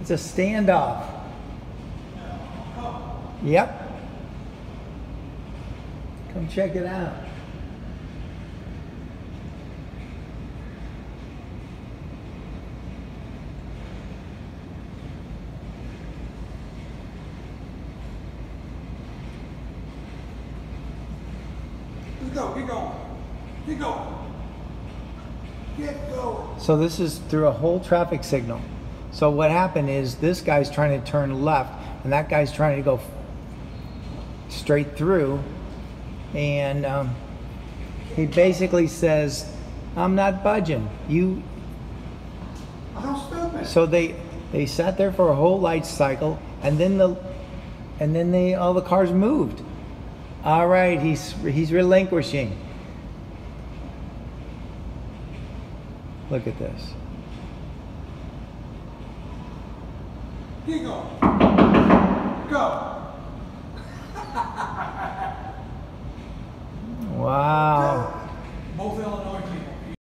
It's a standoff. Yep. Come check it out. Let's go, keep going. Keep going. Get going. So this is through a whole traffic signal. So what happened is this guy's trying to turn left and that guy's trying to go straight through, and he basically says, I'm not budging. You. How stupid. So they sat there for a whole light cycle, and then all the cars moved. All right, he's relinquishing. Look at this. Keep going. Go.